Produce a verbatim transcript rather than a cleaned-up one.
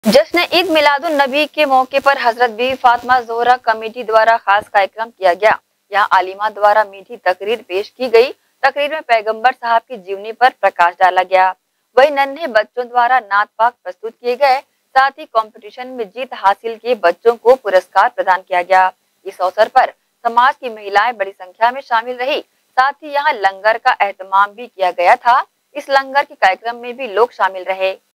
जश्न ईद मिलादुन नबी के मौके पर हजरत बीबी फातिमा ज़ोहरा कमेटी द्वारा खास कार्यक्रम किया गया। यहाँ आलिमा द्वारा मीठी तकरीर पेश की गई। तकरीर में पैगंबर साहब की जीवनी पर प्रकाश डाला गया। वही नन्हे बच्चों द्वारा नात पाक प्रस्तुत किए गए। साथ ही कंपटीशन में जीत हासिल किए बच्चों को पुरस्कार प्रदान किया गया। इस अवसर पर समाज की महिलाएं बड़ी संख्या में शामिल रही। साथ ही यहाँ लंगर का एहतमाम भी किया गया था। इस लंगर के कार्यक्रम में भी लोग शामिल रहे।